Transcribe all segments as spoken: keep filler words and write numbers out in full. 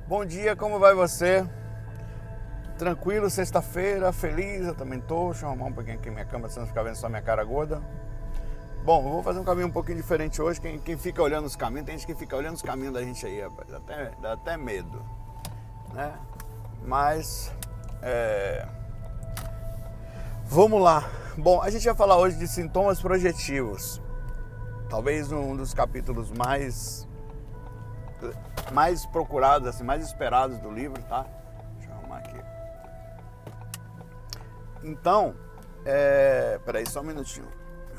Bom dia, como vai você? Tranquilo, sexta-feira, feliz, eu também tô. Deixa eu arrumar um pouquinho aqui minha câmera, senão ficar vendo só minha cara gorda. Bom, eu vou fazer um caminho um pouquinho diferente hoje. Quem, quem fica olhando os caminhos, tem gente que fica olhando os caminhos da gente aí, rapaz. Dá até, dá até medo, né? Mas, é... vamos lá. Bom, a gente vai falar hoje de sintomas projetivos. Talvez um dos capítulos mais... mais procurados, assim, mais esperados do livro, tá? Deixa eu arrumar aqui. Então, é... peraí, só um minutinho.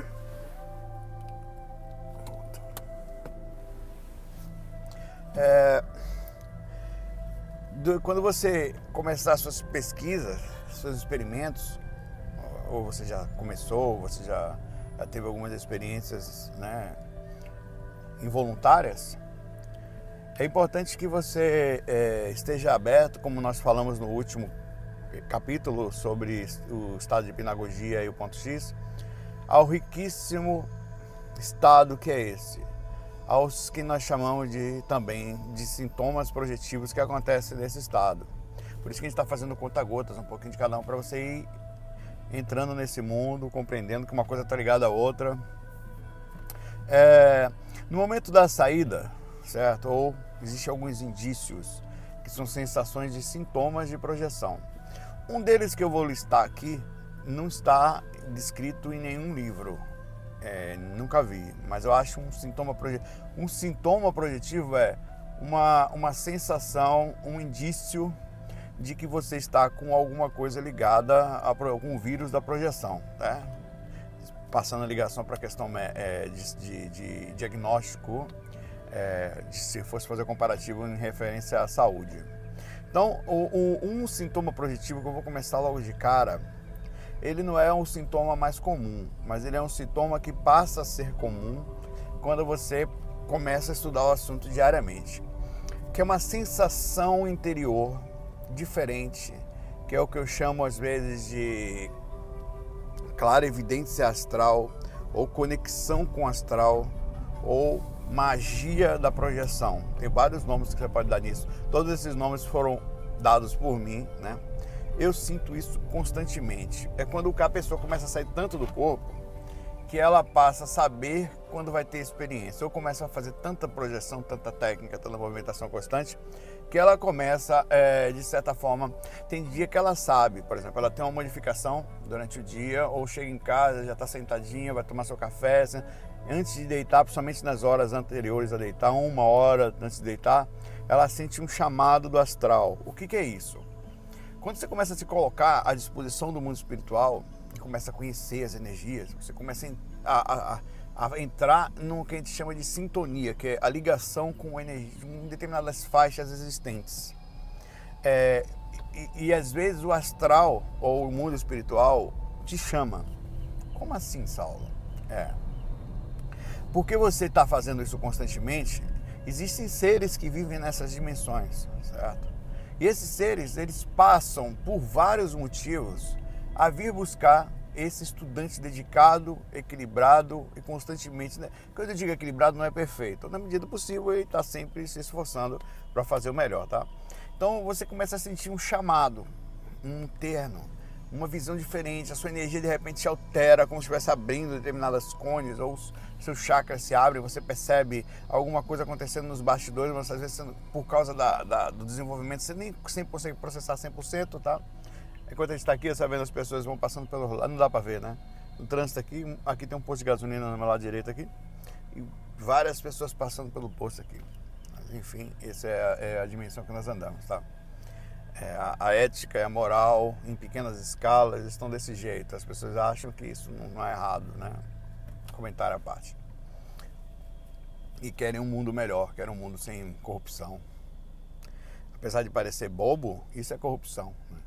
É... Do... Quando você começar suas pesquisas, seus experimentos, ou você já começou, ou você já, já teve algumas experiências, né, involuntárias, é importante que você é, esteja aberto, como nós falamos no último capítulo sobre o estado de hipnagogia e o ponto X, ao riquíssimo estado que é esse, aos que nós chamamos de, também de sintomas projetivos que acontecem nesse estado. Por isso que a gente está fazendo conta-gotas, um pouquinho de cada um, para você ir entrando nesse mundo, compreendendo que uma coisa está ligada à outra. É, no momento da saída, certo? Ou existem alguns indícios que são sensações de sintomas de projeção. Um deles que eu vou listar aqui não está descrito em nenhum livro, é, nunca vi, mas eu acho um sintoma projetivo. Um sintoma projetivo é uma, uma sensação, um indício de que você está com alguma coisa ligada a algum vírus da projeção, né? Passando a ligação para a questão é, de, de, de diagnóstico, é, de, se fosse fazer comparativo em referência à saúde. Então, o, o, um sintoma projetivo que eu vou começar logo de cara, ele não é um sintoma mais comum, mas ele é um sintoma que passa a ser comum quando você começa a estudar o assunto diariamente, que é uma sensação interior diferente, que é o que eu chamo às vezes de clarividência astral, ou conexão com astral, ou magia da projeção. Tem vários nomes que você pode dar nisso. Todos esses nomes foram dados por mim, né? Eu sinto isso constantemente. É quando a pessoa começa a sair tanto do corpo que ela passa a saber quando vai ter experiência. Eu começo a fazer tanta projeção, tanta técnica, tanta movimentação constante, que ela começa, é, de certa forma, tem dia que ela sabe, por exemplo, ela tem uma modificação durante o dia, ou chega em casa, já está sentadinha, vai tomar seu café, antes de deitar, principalmente nas horas anteriores a deitar, uma hora antes de deitar, ela sente um chamado do astral. O que que é isso? Quando você começa a se colocar à disposição do mundo espiritual, e começa a conhecer as energias, você começa a, a, a entrar no que a gente chama de sintonia, que é a ligação com energia, com determinadas faixas existentes. É, e, e às vezes o astral ou o mundo espiritual te chama. Como assim, Saulo? É. Porque você está fazendo isso constantemente, existem seres que vivem nessas dimensões, certo? E esses seres, eles passam por vários motivos a vir buscar esse estudante dedicado, equilibrado e constantemente, né? Quando eu digo equilibrado, não é perfeito. Na medida do possível, ele está sempre se esforçando para fazer o melhor, tá? Então você começa a sentir um chamado, um terno, uma visão diferente. A sua energia de repente se altera, como se estivesse abrindo determinadas cones, ou os seus chakras se abrem, você percebe alguma coisa acontecendo nos bastidores, mas às vezes por causa da, da, do desenvolvimento você nem sempre consegue processar cem por cento, tá? Enquanto a gente está aqui, você vendo as pessoas vão passando pelo lado, não dá para ver, né? No trânsito aqui, aqui tem um posto de gasolina no meu lado direito aqui, e várias pessoas passando pelo posto aqui. Mas, enfim, essa é a, é a dimensão que nós andamos, tá? É, a, a ética e a moral, em pequenas escalas, estão desse jeito. As pessoas acham que isso não, não é errado, né? Comentário à parte. E querem um mundo melhor, querem um mundo sem corrupção. Apesar de parecer bobo, isso é corrupção, né?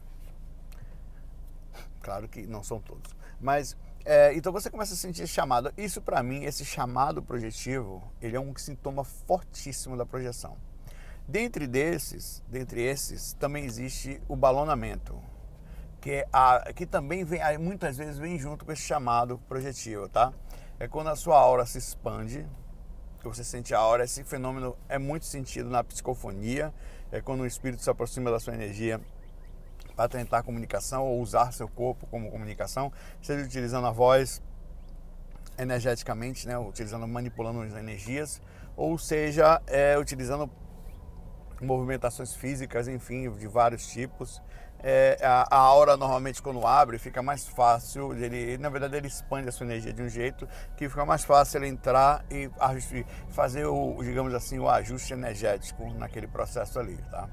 Claro que não são todos. Mas, é, então você começa a sentir esse chamado. Isso para mim, esse chamado projetivo, ele é um sintoma fortíssimo da projeção. Dentre desses, dentre esses, também existe o balonamento, que, é a, que também vem, muitas vezes vem junto com esse chamado projetivo, tá? É quando a sua aura se expande, que você sente a aura. Esse fenômeno é muito sentido na psicofonia, é quando o espírito se aproxima da sua energia para tentar comunicação ou usar seu corpo como comunicação, seja utilizando a voz energeticamente, né, utilizando, manipulando as energias, ou seja, é, utilizando movimentações físicas, enfim, de vários tipos. É, a, a aura normalmente quando abre fica mais fácil, ele, na verdade ele expande a sua energia de um jeito que fica mais fácil ele entrar e fazer o, digamos assim, o ajuste energético naquele processo ali, tá?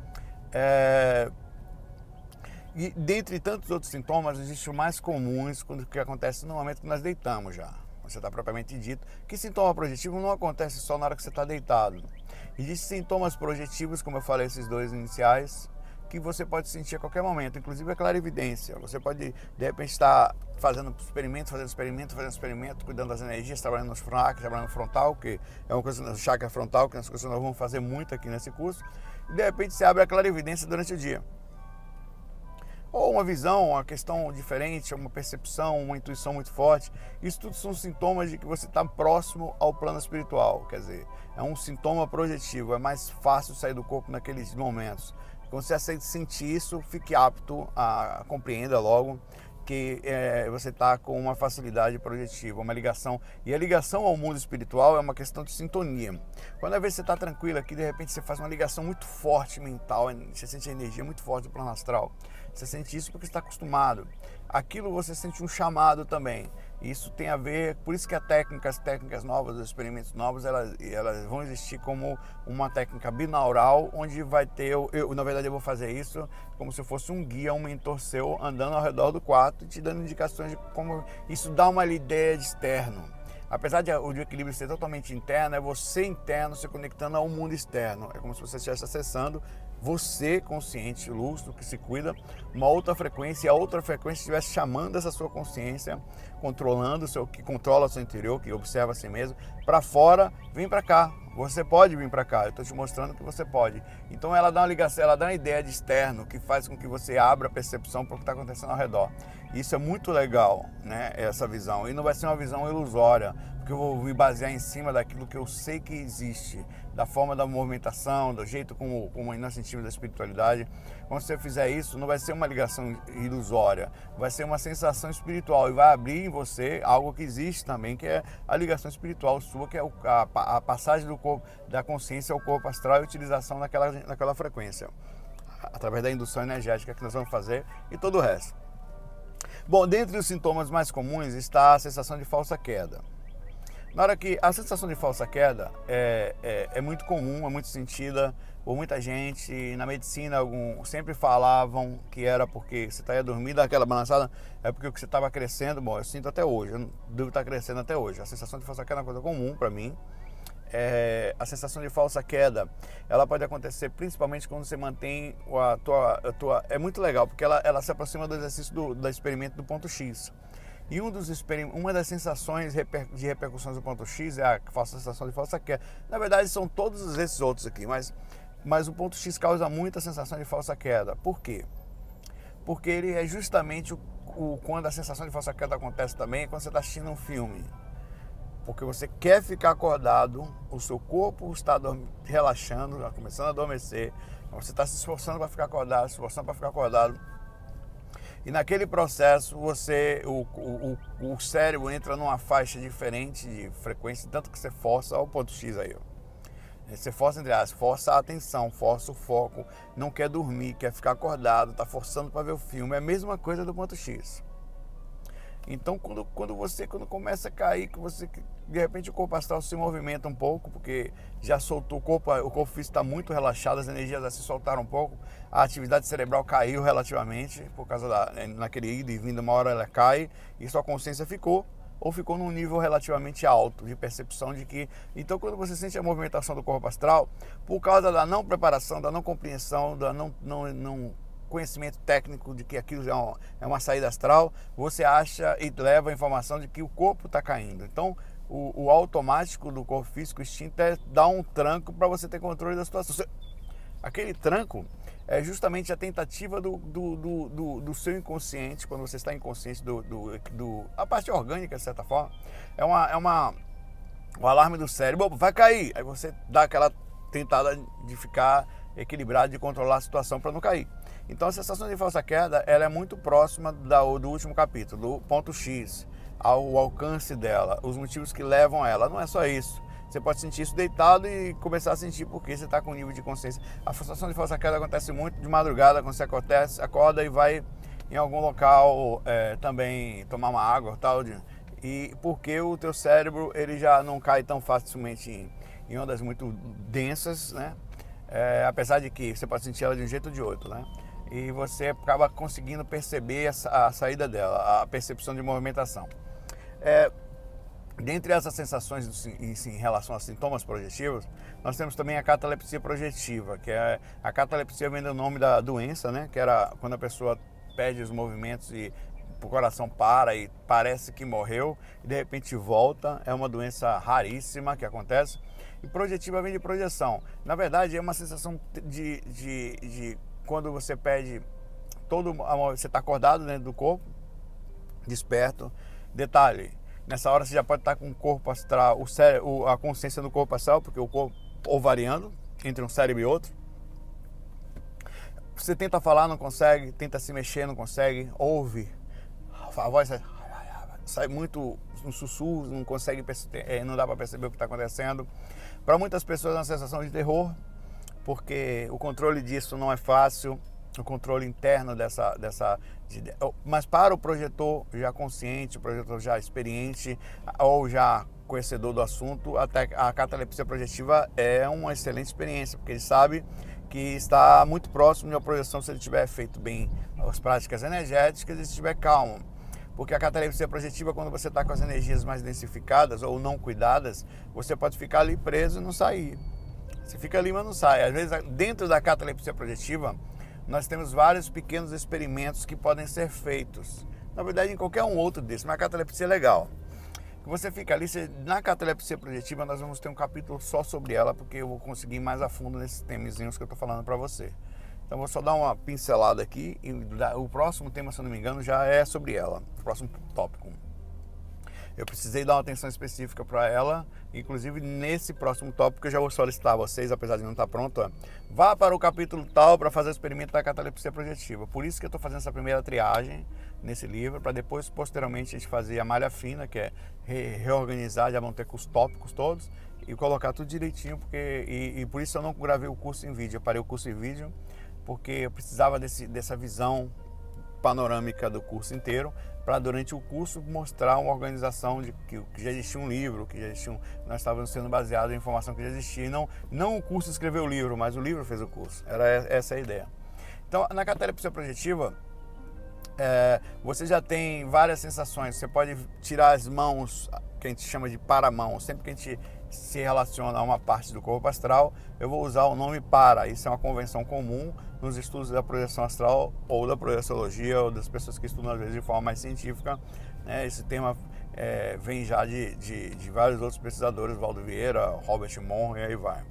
É, e dentre tantos outros sintomas, existe o mais comuns quando que acontece no momento que nós deitamos já. Você está propriamente dito que sintoma projetivo não acontece só na hora que você está deitado. Existem sintomas projetivos, como eu falei, esses dois iniciais, que você pode sentir a qualquer momento, inclusive a clarividência. Você pode, de repente, estar fazendo experimento, fazendo experimento, fazendo experimento, cuidando das energias, trabalhando nos chakras, trabalhando no frontal, que é uma coisa no chakra frontal, que é uma coisa que nós vamos fazer muito aqui nesse curso, e de repente você abre a clarividência durante o dia. Ou uma visão, uma questão diferente, uma percepção, uma intuição muito forte. Isso tudo são sintomas de que você está próximo ao plano espiritual. Quer dizer, é um sintoma projetivo, é mais fácil sair do corpo naqueles momentos. Quando você sentir isso, fique apto a compreenda logo que é, você está com uma facilidade projetiva, uma ligação. E a ligação ao mundo espiritual é uma questão de sintonia. Quando às vezes você está tranquilo aqui, de repente você faz uma ligação muito forte mental, você sente a energia muito forte do plano astral. Você sente isso porque está acostumado. Aquilo você sente um chamado também. Isso tem a ver, por isso que as técnicas, técnicas novas, os experimentos novos, elas, elas vão existir como uma técnica binaural, onde vai ter, eu, eu, na verdade eu vou fazer isso como se fosse um guia, um mentor seu, andando ao redor do quarto, te dando indicações de como isso dá uma ideia de externo. Apesar de o equilíbrio ser totalmente interno, é você interno se conectando ao mundo externo. É como se você estivesse acessando você, consciente, lúcido, que se cuida, uma outra frequência, e a outra frequência estivesse chamando essa sua consciência, controlando o seu, que controla o seu interior, que observa a si mesmo, para fora, vem para cá. Você pode vir para cá, eu estou te mostrando que você pode. Então ela dá uma ligação, ela dá uma ideia de externo que faz com que você abra a percepção para o que está acontecendo ao redor. Isso é muito legal, né, essa visão. E não vai ser uma visão ilusória, porque eu vou me basear em cima daquilo que eu sei que existe, da forma da movimentação, do jeito como, como nós sentimos da espiritualidade. Quando você fizer isso, não vai ser uma ligação ilusória, vai ser uma sensação espiritual e vai abrir em você algo que existe também, que é a ligação espiritual sua, que é a, a passagem do corpo, da consciência ao corpo astral e a utilização daquela, daquela frequência, através da indução energética que nós vamos fazer e todo o resto. Bom, dentre os sintomas mais comuns está a sensação de falsa queda. Na hora que a sensação de falsa queda é, é, é muito comum, é muito sentida por muita gente. Na medicina, algum, sempre falavam que era porque você estava dormindo, aquela balançada, é porque o que você estava crescendo. Bom, eu sinto até hoje, eu devo estar crescendo até hoje. A sensação de falsa queda é uma coisa comum para mim. É, a sensação de falsa queda, ela pode acontecer principalmente quando você mantém a tua... A tua é muito legal, porque ela, ela se aproxima do exercício do, do experimento do ponto X. E um dos uma das sensações de repercussões do ponto X é a falsa sensação de falsa queda. Na verdade, são todos esses outros aqui, mas, mas o ponto X causa muita sensação de falsa queda. Por quê? Porque ele é justamente o, o, quando a sensação de falsa queda acontece também, é quando você está assistindo um filme. Porque você quer ficar acordado, o seu corpo está relaxando, está começando a adormecer, você está se esforçando para ficar acordado, se esforçando para ficar acordado. E naquele processo, você, o, o, o cérebro entra numa faixa diferente de frequência, tanto que você força ao ponto X aí. Ó. Você força, entre aspas, força a atenção, força o foco, não quer dormir, quer ficar acordado, está forçando para ver o filme. É a mesma coisa do ponto X. Então, quando, quando você quando começa a cair, que você, de repente o corpo astral se movimenta um pouco, porque já soltou o corpo, o corpo físico está muito relaxado, as energias já se soltaram um pouco, a atividade cerebral caiu relativamente, por causa da, naquele ida e vinda, uma hora ela cai, e sua consciência ficou, ou ficou num nível relativamente alto de percepção de que... Então, quando você sente a movimentação do corpo astral, por causa da não preparação, da não compreensão, da não... não, não conhecimento técnico de que aquilo é uma, é uma saída astral, você acha e leva a informação de que o corpo está caindo. Então, o, o automático do corpo físico, o instinto, é dar um tranco para você ter controle da situação. Você, aquele tranco é justamente a tentativa do, do, do, do, do seu inconsciente, quando você está inconsciente, do, do, do, a parte orgânica, de certa forma, é uma... É uma o alarme do cérebro, vai cair. Aí você dá aquela tentada de ficar equilibrado, de controlar a situação para não cair. Então a sensação de falsa queda, ela é muito próxima da, do último capítulo, do ponto X, ao alcance dela, os motivos que levam a ela. Não é só isso. Você pode sentir isso deitado e começar a sentir porque você está com nível de consciência. A sensação de falsa queda acontece muito de madrugada, quando você acontece, acorda e vai em algum local é, também tomar uma água, tal, e porque o teu cérebro ele já não cai tão facilmente em, em ondas muito densas, né? É, apesar de que você pode sentir ela de um jeito ou de outro, né? E você acaba conseguindo perceber a, a saída dela, a percepção de movimentação. É, dentre essas sensações em, em relação a sintomas projetivos, nós temos também a catalepsia projetiva, que é a catalepsia vem do nome da doença, né? Que era quando a pessoa perde os movimentos e o coração para e parece que morreu e de repente volta. É uma doença raríssima que acontece. E projetiva vem de projeção. Na verdade, é uma sensação de, de, de quando você perde todo, você está acordado dentro do corpo, desperto. Detalhe, nessa hora você já pode estar com o corpo astral, o cérebro, a consciência do corpo astral, porque o corpo ou variando entre um cérebro e outro. Você tenta falar, não consegue, tenta se mexer, não consegue, ouve, a voz sai, sai muito um sussurro, não consegue, não dá para perceber o que está acontecendo. Para muitas pessoas é uma sensação de terror, porque o controle disso não é fácil, o controle interno dessa, dessa de, mas para o projetor já consciente, o projetor já experiente ou já conhecedor do assunto, até a catalepsia projetiva é uma excelente experiência, porque ele sabe que está muito próximo de uma projeção se ele tiver feito bem as práticas energéticas e se estiver calmo. Porque a catalepsia projetiva, quando você está com as energias mais densificadas ou não cuidadas, você pode ficar ali preso e não sair. Você fica ali, mas não sai. Às vezes, dentro da catalepsia projetiva, nós temos vários pequenos experimentos que podem ser feitos. Na verdade, em qualquer um outro desses, mas a catalepsia é legal. Você fica ali, você, na catalepsia projetiva, nós vamos ter um capítulo só sobre ela, porque eu vou conseguir ir mais a fundo nesses temezinhos que eu estou falando para você. Então, vou só dar uma pincelada aqui, e o próximo tema, se eu não me engano, já é sobre ela, o próximo tópico. Eu precisei dar uma atenção específica para ela, inclusive nesse próximo tópico eu já vou solicitar a vocês, apesar de não estar pronto, ó, vá para o capítulo tal para fazer o experimento da catalepsia projetiva. Por isso que eu estou fazendo essa primeira triagem nesse livro, para depois, posteriormente, a gente fazer a malha fina, que é re reorganizar, já vão ter com os tópicos todos, e colocar tudo direitinho, porque e, e por isso eu não gravei o curso em vídeo, eu parei o curso em vídeo, porque eu precisava desse, dessa visão panorâmica do curso inteiro, para durante o curso mostrar uma organização de que, que já existia um livro, que já existia um, nós estávamos sendo baseados em informação que já existia, e não, não o curso escreveu o livro, mas o livro fez o curso, era essa a ideia. Então, na catalepsia projetiva, é, você já tem várias sensações, você pode tirar as mãos, que a gente chama de paramão, sempre que a gente se relaciona a uma parte do corpo astral, eu vou usar o nome para, isso é uma convenção comum nos estudos da projeção astral ou da projeciologia ou das pessoas que estudam às vezes de forma mais científica, né? Esse tema é, vem já de, de, de vários outros pesquisadores, Valdo Vieira, Robert Monroe e aí vai.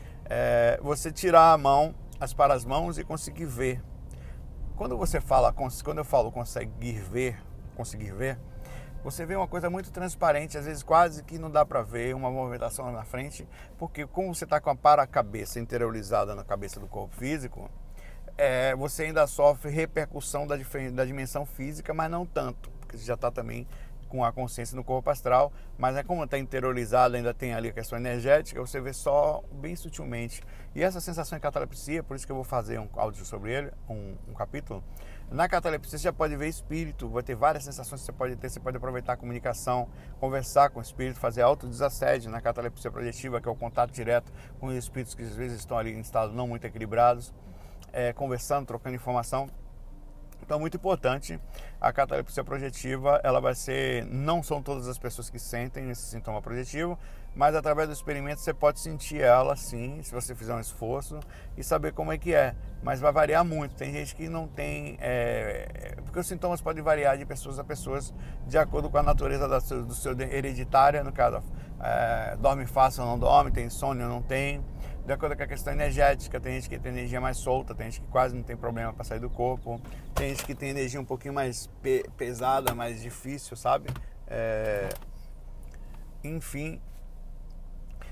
É, você tirar a mão, as para as mãos e conseguir ver. Quando você fala, quando eu falo conseguir ver, conseguir ver, você vê uma coisa muito transparente, às vezes quase que não dá para ver uma movimentação na frente, porque como você está com a para-cabeça interiorizada na cabeça do corpo físico, é, você ainda sofre repercussão da, da dimensão física, mas não tanto, porque você já está também com a consciência no corpo astral, mas é como está interiorizado, ainda tem ali a questão energética, você vê só bem sutilmente. E essa sensação em catalepsia, por isso que eu vou fazer um áudio sobre ele, um, um capítulo. Na catalepsia você já pode ver espírito, vai ter várias sensações que você pode ter, você pode aproveitar a comunicação, conversar com o espírito, fazer autodesassédio na catalepsia projetiva, que é o contato direto com os espíritos que às vezes estão ali em estado não muito equilibrados, é, conversando, trocando informação. Então, muito importante, a catalepsia projetiva, ela vai ser, não são todas as pessoas que sentem esse sintoma projetivo, mas através do experimento você pode sentir ela sim, se você fizer um esforço e saber como é que é, mas vai variar muito. Tem gente que não tem, é, porque os sintomas podem variar de pessoas a pessoas de acordo com a natureza da seu, do seu hereditária, no caso, é, dorme fácil ou não dorme, tem insônia ou não tem, de acordo com a questão energética, tem gente que tem energia mais solta, tem gente que quase não tem problema para sair do corpo, tem gente que tem energia um pouquinho mais pe pesada, mais difícil, sabe? É... Enfim,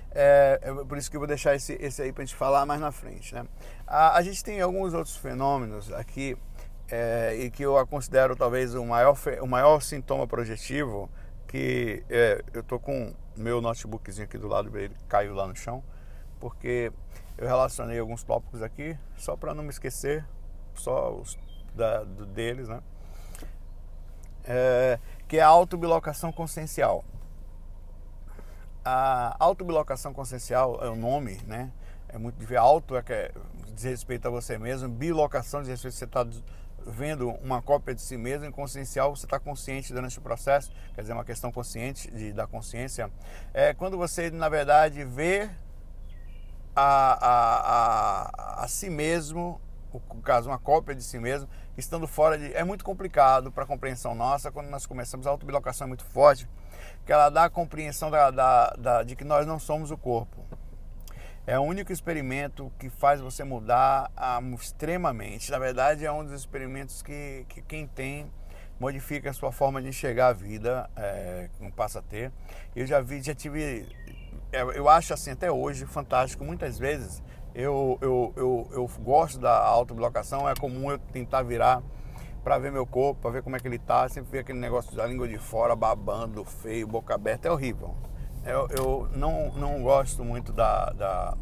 É, é por isso que eu vou deixar esse, esse aí para a gente falar mais na frente, né? A, a gente tem alguns outros fenômenos aqui é, e que eu considero talvez o maior, o maior sintoma projetivo, que é, eu tô com o meu notebookzinho aqui do lado, ele caiu lá no chão, porque eu relacionei alguns tópicos aqui, só para não me esquecer, só os da, do, deles, né? É, que é a autobilocação consciencial. A autobilocação consciencial é o nome, né? É muito de ver. Auto é que é, diz respeito a você mesmo, bilocação diz respeito a você está vendo uma cópia de si mesmo, e consciencial você está consciente durante o processo, quer dizer, uma questão consciente de, da consciência. É quando você, na verdade, vê a, a, a, a si mesmo, no caso, uma cópia de si mesmo, estando fora de... É muito complicado para a compreensão nossa, quando nós começamos, a autobilocação é muito forte, que ela dá a compreensão da, da, da, de que nós não somos o corpo. É o único experimento que faz você mudar um, extremamente. Na verdade, é um dos experimentos que, que quem tem modifica a sua forma de enxergar a vida, é, não passa a ter. Eu já vi, já tive... Eu acho assim, até hoje, fantástico. Muitas vezes eu, eu, eu, eu gosto da autobilocação, é comum eu tentar virar para ver meu corpo, para ver como é que ele tá, sempre ver aquele negócio da língua de fora, babando, feio, boca aberta, é horrível. Eu, eu não, não gosto muito da, da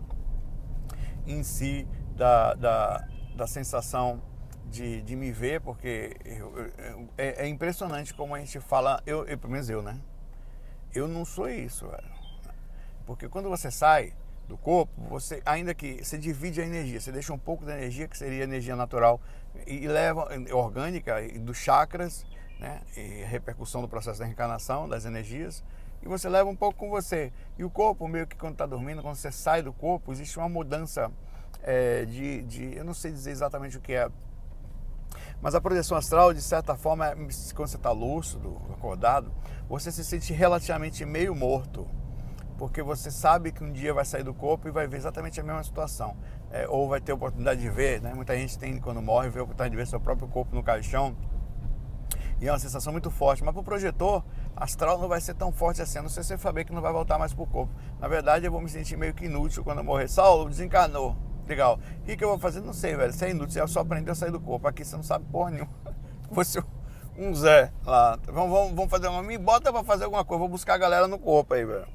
em si, da, da, da sensação de, de me ver, porque eu, eu, é, é impressionante como a gente fala, eu, eu, pelo menos eu, né? Eu não sou isso, velho. Porque quando você sai do corpo, você, ainda que você divide a energia, você deixa um pouco da energia, que seria energia natural, e leva, orgânica, e dos chakras, né, e repercussão do processo da reencarnação, das energias, e você leva um pouco com você. E o corpo, meio que quando está dormindo, quando você sai do corpo, existe uma mudança é, de, de, eu não sei dizer exatamente o que é, mas a projeção astral, de certa forma, quando você está lúcido, acordado, você se sente relativamente meio morto, porque você sabe que um dia vai sair do corpo e vai ver exatamente a mesma situação. É, ou vai ter a oportunidade de ver, né? Muita gente tem, quando morre, vê a oportunidade de ver seu próprio corpo no caixão. E é uma sensação muito forte. Mas para o projetor, astral não vai ser tão forte assim. A não ser se você saber que não vai voltar mais para o corpo. Na verdade, eu vou me sentir meio que inútil quando eu morrer. Saulo, desencarnou. Legal. O que, que eu vou fazer? Não sei, velho. Você é inútil. Você só aprendeu a sair do corpo. Aqui você não sabe porra nenhuma. Você... um Zé lá. Vamos, vamos, vamos fazer uma... Me bota para fazer alguma coisa. Vou buscar a galera no corpo aí, velho.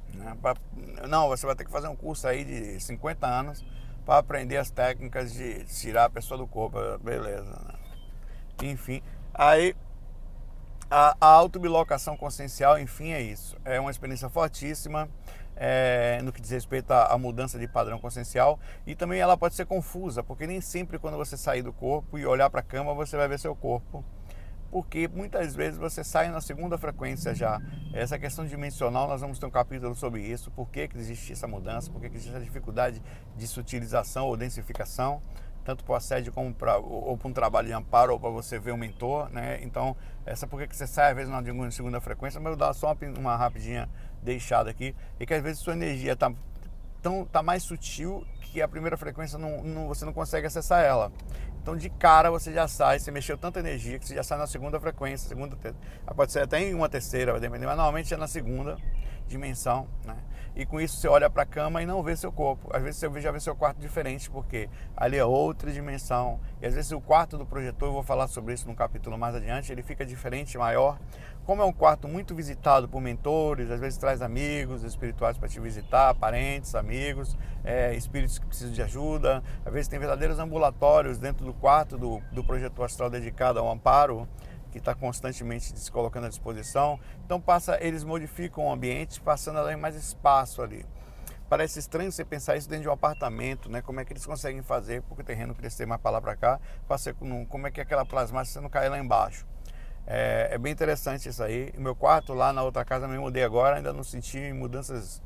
Não, você vai ter que fazer um curso aí de cinquenta anos para aprender as técnicas de tirar a pessoa do corpo, beleza, né? Enfim, aí a, a autobilocação consciencial, enfim, é isso. É uma experiência fortíssima é, no que diz respeito à, à mudança de padrão consciencial, e também ela pode ser confusa, porque nem sempre quando você sair do corpo e olhar para a cama você vai ver seu corpo, porque muitas vezes você sai na segunda frequência já. Essa questão dimensional, nós vamos ter um capítulo sobre isso, por que, que existe essa mudança, por que, que existe essa dificuldade de sutilização ou densificação, tanto para o assédio como para ou para um trabalho de amparo, ou para você ver um mentor, né? Então, essa por que, que você sai às vezes na segunda frequência, mas eu vou dar só uma, uma rapidinha deixada aqui, e que às vezes sua energia está tão, tá mais sutil que a primeira frequência não, não, você não consegue acessar ela. Então, de cara, você já sai, você mexeu tanta energia que você já sai na segunda frequência, segunda, pode ser até em uma terceira, vai depender, mas normalmente é na segunda dimensão, né? E com isso você olha para a cama e não vê seu corpo. Às vezes você já vê seu quarto diferente, porque ali é outra dimensão. E às vezes o quarto do projetor, eu vou falar sobre isso num capítulo mais adiante, ele fica diferente, maior. Como é um quarto muito visitado por mentores, às vezes traz amigos espirituais para te visitar, parentes, amigos, é, espíritos que precisam de ajuda. Às vezes tem verdadeiros ambulatórios dentro do quarto do, do projetor astral dedicado ao amparo, que está constantemente se colocando à disposição. Então passa, eles modificam o ambiente, passando a dar mais espaço ali. Parece estranho você pensar isso dentro de um apartamento, né? Como é que eles conseguem fazer, porque o terreno crescer mais para lá para cá, ser, como é que aquela plasmática não cai lá embaixo. É, é bem interessante isso aí. O meu quarto lá na outra casa, eu me mudei agora, ainda não senti mudanças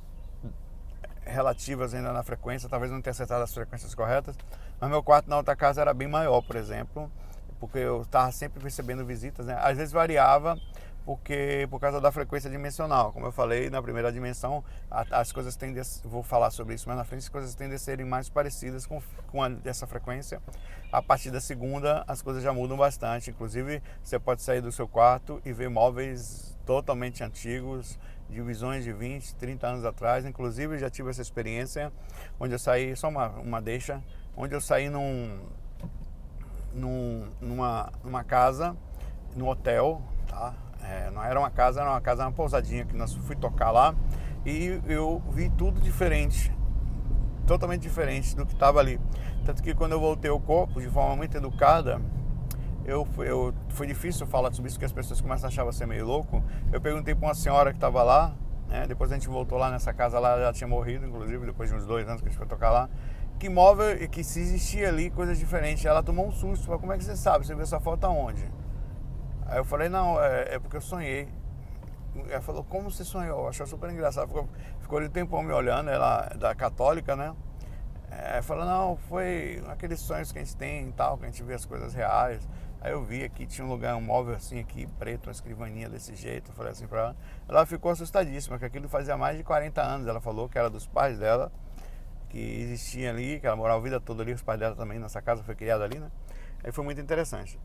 relativas ainda na frequência, talvez não tenha acertado as frequências corretas, mas meu quarto na outra casa era bem maior, por exemplo, porque eu estava sempre recebendo visitas, né? Às vezes variava, porque por causa da frequência dimensional. Como eu falei, na primeira dimensão, a, as coisas tendem a, vou falar sobre isso mais na frente, as coisas tendem a serem mais parecidas com, com a, essa frequência. A partir da segunda, as coisas já mudam bastante. Inclusive, você pode sair do seu quarto e ver móveis totalmente antigos, de visões de vinte, trinta anos atrás. Inclusive, eu já tive essa experiência, onde eu saí, só uma, uma deixa, onde eu saí num, num, numa, numa casa, num hotel, tá? É, não era uma casa, era uma casa, uma pousadinha que nós fui tocar lá, e eu vi tudo diferente, totalmente diferente do que estava ali. Tanto que quando eu voltei ao corpo de forma muito educada, eu, eu foi difícil falar sobre isso, porque as pessoas começam a achar você meio louco. Eu perguntei para uma senhora que estava lá, né, depois a gente voltou lá nessa casa lá, ela já tinha morrido, inclusive, depois de uns dois anos que a gente foi tocar lá, que móvel, que se existia ali coisas diferentes. Ela tomou um susto, falou: como é que você sabe? Você viu essa foto aonde? Aí eu falei: não, é, é porque eu sonhei. Ela falou: como você sonhou? Achou super engraçado. Ficou, ficou ali um tempão me olhando, ela é da católica, né? É, falou: não, foi aqueles sonhos que a gente tem e tal, que a gente vê as coisas reais. Aí eu vi aqui, tinha um lugar, um móvel assim aqui, preto, uma escrivaninha desse jeito. Eu falei assim pra ela. Ela ficou assustadíssima, que aquilo fazia mais de quarenta anos. Ela falou que era dos pais dela, que existia ali, que ela morava a vida toda ali, os pais dela também nessa casa, foi criada ali, né? Aí foi muito interessante.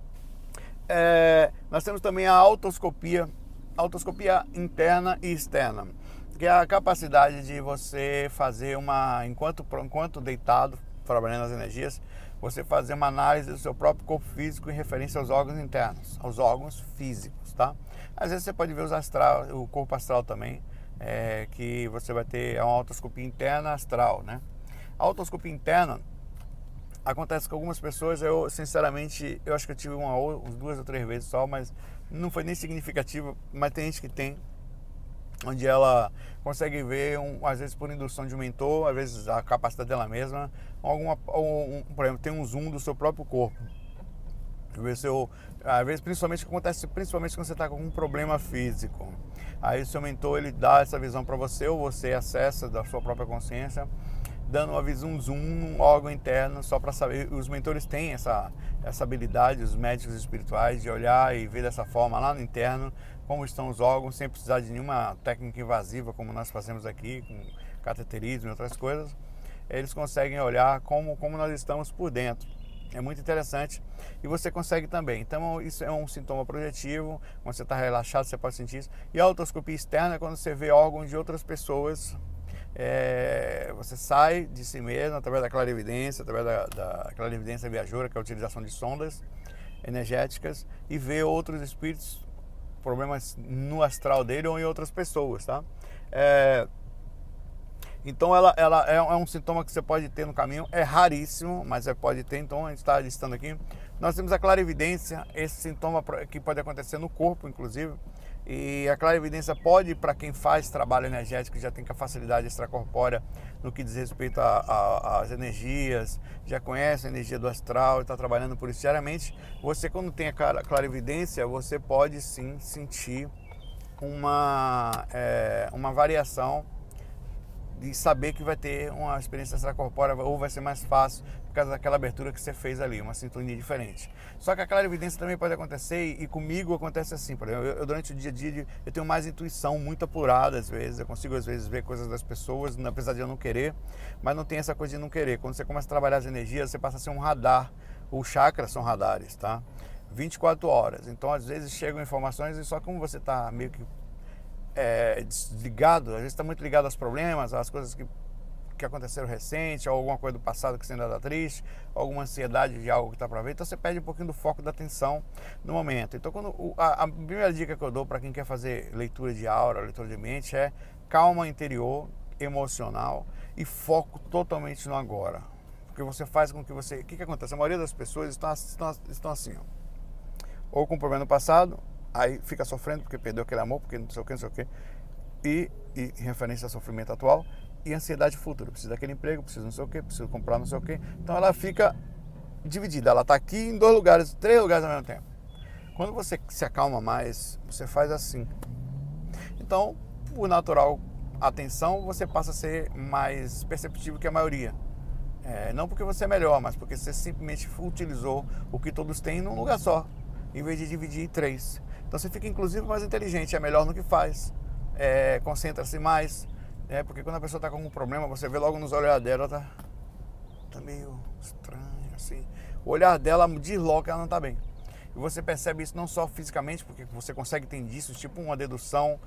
É, nós temos também a autoscopia, autoscopia interna e externa, que é a capacidade de você fazer uma, enquanto, enquanto deitado, trabalhando nas energias, você fazer uma análise do seu próprio corpo físico em referência aos órgãos internos, aos órgãos físicos, tá? Às vezes você pode ver os astral, o corpo astral também, é, que você vai ter uma autoscopia interna astral, né? A autoscopia interna acontece com algumas pessoas. Eu, sinceramente, eu acho que eu tive uma ou duas ou três vezes só, mas não foi nem significativo. Mas tem gente que tem, onde ela consegue ver, um, às vezes por indução de um mentor, às vezes a capacidade dela mesma, alguma, um, por exemplo, tem um zoom do seu próprio corpo. Ver seu, às vezes, principalmente acontece principalmente quando você está com um problema físico. Aí o seu mentor, ele dá essa visão para você, ou você acessa da sua própria consciência, dando uma visão, um zoom, um órgão interno, só para saber. Os mentores têm essa, essa habilidade, os médicos espirituais, de olhar e ver dessa forma lá no interno como estão os órgãos, sem precisar de nenhuma técnica invasiva, como nós fazemos aqui, com cateterismo e outras coisas. Eles conseguem olhar como, como nós estamos por dentro. É muito interessante, e você consegue também. Então isso é um sintoma projetivo. Quando você está relaxado, você pode sentir isso. E a autoscopia externa é quando você vê órgãos de outras pessoas. É, você sai de si mesmo através da clarividência, através da, da clarividência viajoura, que é a utilização de sondas energéticas, e vê outros espíritos, problemas no astral dele ou em outras pessoas, tá? É, então ela, ela é um sintoma que você pode ter no caminho, é raríssimo, mas você pode ter. Então a gente está listando aqui. Nós temos a clarividência, esse sintoma que pode acontecer no corpo, inclusive. E a clarividência pode, para quem faz trabalho energético, já tem com a facilidade extracorpórea no que diz respeito às energias, já conhece a energia do astral e está trabalhando por isso diariamente. Você, quando tem a clarividência, você pode sim sentir uma, é, uma variação de saber que vai ter uma experiência extracorpórea, ou vai ser mais fácil por causa daquela abertura que você fez ali, uma sintonia diferente. Só que a clarividência também pode acontecer, e comigo acontece assim, por exemplo, eu, eu durante o dia a dia eu tenho mais intuição muito apurada às vezes, eu consigo às vezes ver coisas das pessoas, apesar de eu não querer, mas não tem essa coisa de não querer. Quando você começa a trabalhar as energias, você passa a ser um radar. Os chakras são radares, tá? vinte e quatro horas, então às vezes chegam informações, e só como você está meio que É, desligado, às vezes está muito ligado aos problemas, às coisas que, que aconteceram recente, ou alguma coisa do passado que você ainda está triste, alguma ansiedade de algo que está para ver, então você perde um pouquinho do foco da atenção no momento. Então quando, a, a primeira dica que eu dou para quem quer fazer leitura de aura, leitura de mente, é calma interior, emocional e foco totalmente no agora. Porque você faz com que você... O que, que acontece? A maioria das pessoas estão, estão, estão assim, ó, ou com problema no passado, aí fica sofrendo porque perdeu aquele amor, porque não sei o que, não sei o que, e, e em referência ao sofrimento atual, e ansiedade futura, precisa daquele emprego, precisa não sei o que, precisa comprar não sei o que, então ela fica dividida, ela está aqui em dois lugares, três lugares ao mesmo tempo. Quando você se acalma mais, você faz assim. Então, por natural atenção, você passa a ser mais perceptível que a maioria. É, não porque você é melhor, mas porque você simplesmente utilizou o que todos têm num lugar só, em vez de dividir em três. Então você fica inclusive mais inteligente, é melhor no que faz, é, concentra-se mais, é, porque quando a pessoa está com algum problema, você vê logo nos olhos dela, ela tá, tá meio estranho, assim. O olhar dela desloca que ela não está bem. E você percebe isso não só fisicamente, porque você consegue ter indícios, tipo uma dedução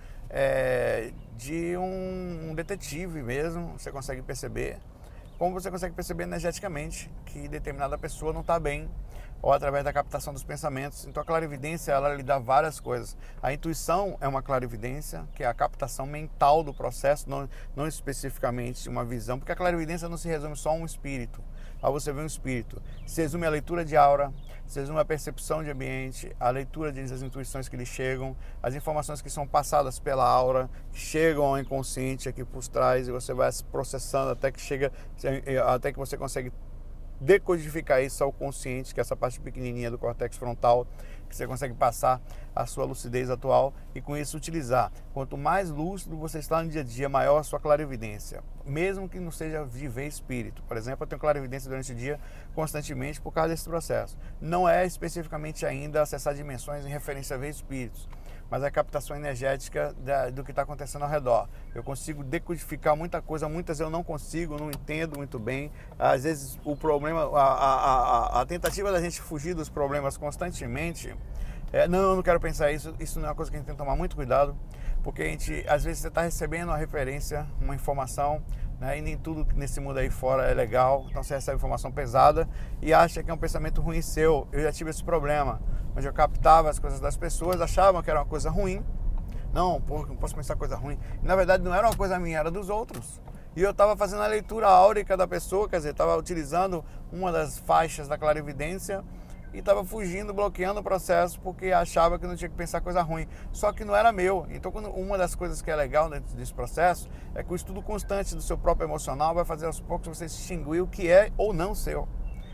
é, de um, um detetive mesmo, você consegue perceber, como você consegue perceber energeticamente que determinada pessoa não está bem, ou através da captação dos pensamentos. Então a clarividência, ela lhe dá várias coisas. A intuição é uma clarividência, que é a captação mental do processo, não, não especificamente uma visão, porque a clarividência não se resume só a um espírito. Ao você ver um espírito, se resume a leitura de aura, se resume a percepção de ambiente, a leitura das intuições que lhe chegam, as informações que são passadas pela aura, que chegam ao inconsciente aqui por trás, e você vai se processando até que chega, até que você consegue decodificar isso ao consciente, que é essa parte pequenininha do córtex frontal, que você consegue passar a sua lucidez atual e com isso utilizar. Quanto mais lúcido você está no dia a dia, maior a sua clarividência, mesmo que não seja de ver espírito. Por exemplo, eu tenho clarividência durante o dia constantemente por causa desse processo. Não é especificamente ainda acessar dimensões em referência a ver espíritos, mas a captação energética da, do que está acontecendo ao redor. Eu consigo decodificar muita coisa, muitas eu não consigo, não entendo muito bem. Às vezes o problema, a, a, a, a tentativa da gente fugir dos problemas constantemente, é, não, eu não quero pensar isso, isso não é uma coisa que a gente tem que tomar muito cuidado, porque a gente, às vezes você está recebendo uma referência, uma informação, né, e nem tudo nesse mundo aí fora é legal, então você recebe informação pesada e acha que é um pensamento ruim seu. Eu já tive esse problema, onde eu captava as coisas das pessoas, achavam que era uma coisa ruim. Não, pô, não posso pensar coisa ruim. E, na verdade não era uma coisa minha, era dos outros. E eu estava fazendo a leitura áurica da pessoa, quer dizer, estava utilizando uma das faixas da clarividência e estava fugindo, bloqueando o processo porque achava que não tinha que pensar coisa ruim. Só que não era meu. Então, quando, uma das coisas que é legal dentro desse processo é que o estudo constante do seu próprio emocional vai fazer aos poucos você distinguir o que é ou não seu.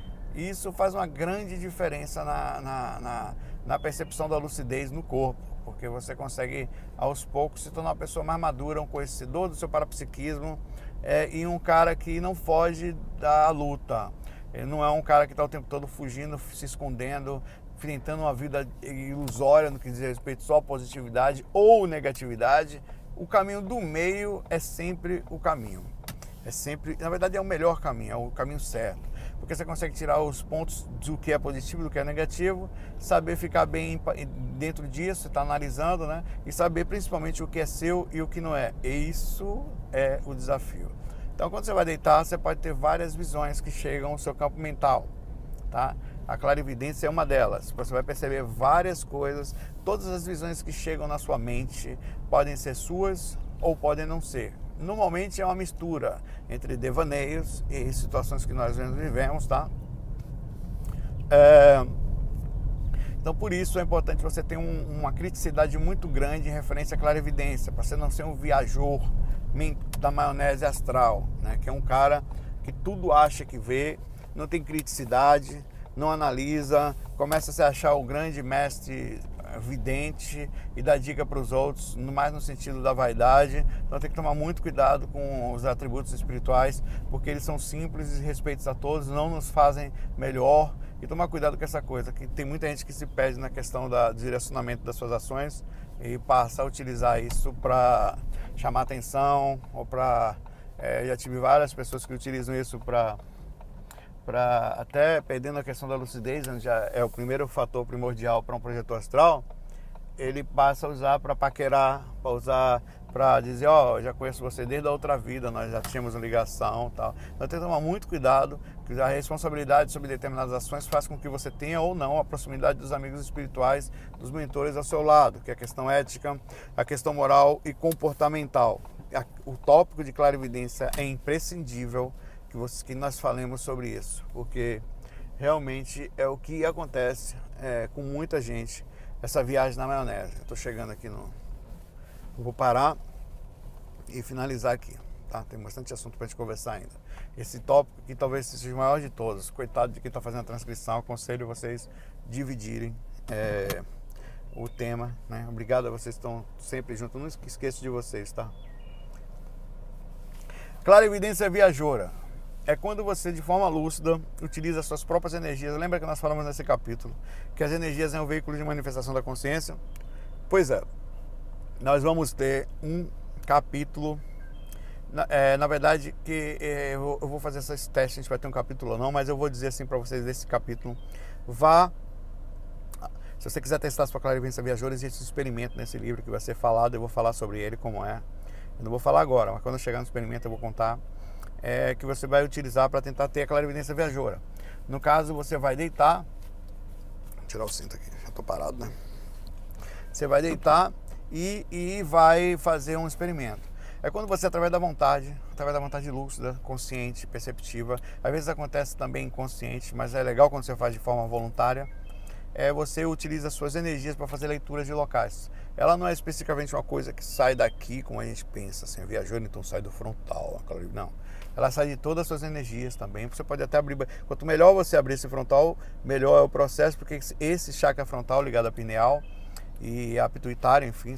E isso faz uma grande diferença na, na, na, na percepção da lucidez no corpo, porque você consegue aos poucos se tornar uma pessoa mais madura, um conhecedor do seu parapsiquismo, é, e um cara que não foge da luta. Ele não é um cara que está o tempo todo fugindo, se escondendo, enfrentando uma vida ilusória no que diz respeito só à positividade ou negatividade. O caminho do meio é sempre o caminho. É sempre, na verdade é o melhor caminho, é o caminho certo. Porque você consegue tirar os pontos do que é positivo e do que é negativo, saber ficar bem dentro disso, você está analisando, né? E saber principalmente o que é seu e o que não é. E isso é o desafio. Então, quando você vai deitar, você pode ter várias visões que chegam ao seu campo mental, tá? A clarividência é uma delas. Você vai perceber várias coisas. Todas as visões que chegam na sua mente podem ser suas ou podem não ser. Normalmente é uma mistura entre devaneios e situações que nós vivemos, tá? É... Então, por isso é importante você ter um, uma criticidade muito grande em referência à clarividência, para você não ser um viajor da maionese astral, né? Que é um cara que tudo acha que vê, não tem criticidade, não analisa, começa a se achar o grande mestre vidente e dá dica para os outros, mais no sentido da vaidade. Então tem que tomar muito cuidado com os atributos espirituais, porque eles são simples e respeitos a todos, não nos fazem melhor. E tomar cuidado com essa coisa, que tem muita gente que se perde na questão da, do direcionamento das suas ações e passa a utilizar isso para chamar atenção ou para... É, já tive várias pessoas que utilizam isso para para até perdendo a questão da lucidez, onde já é o primeiro fator primordial para um projetor astral, ele passa a usar para paquerar, para usar para dizer, ó, oh, já conheço você desde a outra vida, nós já tínhamos uma ligação, tal. Então tem que tomar muito cuidado, que a responsabilidade sobre determinadas ações faz com que você tenha ou não a proximidade dos amigos espirituais, dos mentores ao seu lado, que é a questão ética, a questão moral e comportamental. O tópico de clarividência é imprescindível que, você, que nós falemos sobre isso, porque realmente é o que acontece é, com muita gente, essa viagem na maionese. Eu estou chegando aqui no... Vou parar e finalizar aqui, tá? Tem bastante assunto para a gente conversar ainda. Esse tópico que talvez seja o maior de todos, coitado de quem está fazendo a transcrição, aconselho vocês dividirem é, o tema, né? Obrigado a vocês que estão sempre juntos, não esqueço de vocês, tá? Clarividência viajoura é quando você, de forma lúcida, utiliza as suas próprias energias. Lembra que nós falamos nesse capítulo que as energias é um veículo de manifestação da consciência? Pois é, nós vamos ter um capítulo, na, é, na verdade, que é, eu, vou, eu vou fazer esses testes, a gente vai ter um capítulo ou não, mas eu vou dizer assim para vocês desse capítulo, vá, se você quiser testar sua clarividência viajoura, existe um experimento nesse livro que vai ser falado, eu vou falar sobre ele, como é, eu não vou falar agora, mas quando eu chegar no experimento eu vou contar, é, que você vai utilizar para tentar ter a clarividência viajoura. No caso, você vai deitar, vou tirar o cinto aqui, já tô parado, né? Você vai deitar e, e vai fazer um experimento. É quando você, através da vontade, através da vontade lúcida, consciente, perceptiva, às vezes acontece também inconsciente, mas é legal quando você faz de forma voluntária, é, você utiliza as suas energias para fazer leituras de locais. Ela não é especificamente uma coisa que sai daqui, como a gente pensa, assim, viajando, então sai do frontal, não. Ela sai de todas as suas energias também. Você pode até abrir. Quanto melhor você abrir esse frontal, melhor é o processo, porque esse chakra frontal ligado à pineal e a pituitária, enfim,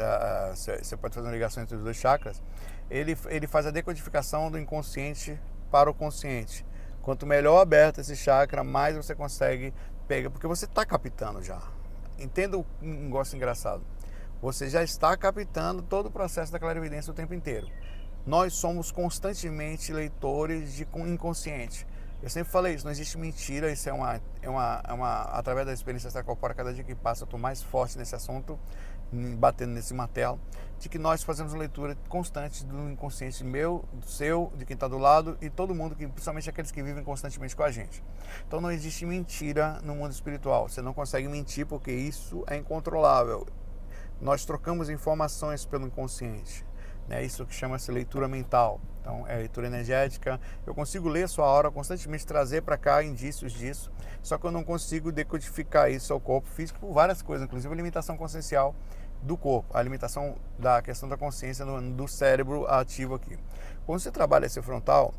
você pode fazer uma ligação entre os dois chakras, ele, ele faz a decodificação do inconsciente para o consciente. Quanto melhor aberto esse chakra, mais você consegue pegar, porque você está captando já. Entenda um negócio engraçado. Você já está captando todo o processo da clarividência o tempo inteiro. Nós somos constantemente leitores de inconsciente. Eu sempre falei isso, não existe mentira, isso é uma, é uma, é uma através da experiência extracorpórea, cada dia que passa eu estou mais forte nesse assunto, batendo nesse martelo, de que nós fazemos uma leitura constante do inconsciente meu, do seu, de quem está do lado e todo mundo, que, principalmente aqueles que vivem constantemente com a gente. Então não existe mentira no mundo espiritual, você não consegue mentir porque isso é incontrolável. Nós trocamos informações pelo inconsciente. É isso que chama-se leitura mental. Então, é leitura energética. Eu consigo ler sua aura, constantemente trazer para cá indícios disso, só que eu não consigo decodificar isso ao corpo físico por várias coisas, inclusive a limitação consciencial do corpo, a limitação da questão da consciência do, do cérebro ativo aqui. Quando você trabalha esse frontal,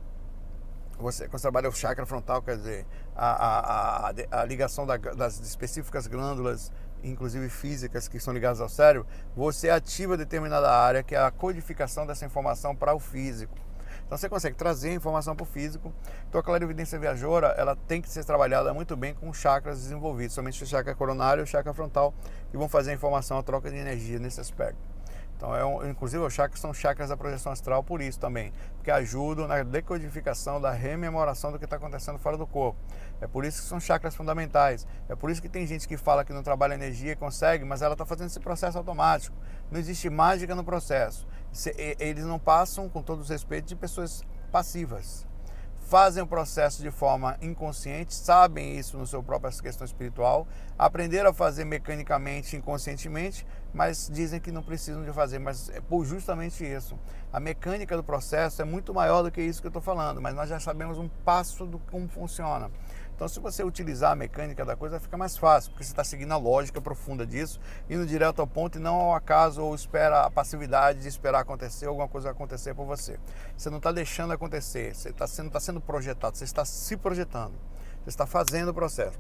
você, quando você trabalha o chakra frontal, quer dizer, a, a, a, a ligação da, das específicas glândulas, inclusive físicas, que são ligadas ao cérebro, você ativa determinada área, que é a codificação dessa informação para o físico. Então você consegue trazer a informação para o físico. Então a clarividência viajoura, ela tem que ser trabalhada muito bem com chakras desenvolvidos, somente o chakra coronário e o chakra frontal, que vão fazer a informação, a troca de energia nesse aspecto. Então, é um, inclusive, os chakras são chakras da projeção astral por isso também, porque ajudam na decodificação, da rememoração do que está acontecendo fora do corpo. É por isso que são chakras fundamentais. É por isso que tem gente que fala que não trabalha energia e consegue, mas ela está fazendo esse processo automático. Não existe mágica no processo. Eles não passam, com todo o respeito, de pessoas passivas. Fazem o processo de forma inconsciente, sabem isso no seu próprio questão espiritual, aprenderam a fazer mecanicamente, inconscientemente, mas dizem que não precisam de fazer, mas é por justamente isso. A mecânica do processo é muito maior do que isso que eu estou falando, mas nós já sabemos um passo do como funciona. Então, se você utilizar a mecânica da coisa, fica mais fácil, porque você está seguindo a lógica profunda disso, indo direto ao ponto e não ao acaso ou espera a passividade de esperar acontecer, alguma coisa acontecer por você. Você não está deixando acontecer, você está sendo, está sendo projetado, você está se projetando, você está fazendo o processo.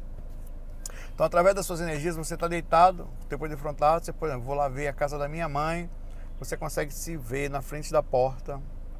Então, através das suas energias, você está deitado, depois de frontado, você, por exemplo, vou lá ver a casa da minha mãe, você consegue se ver na frente da porta.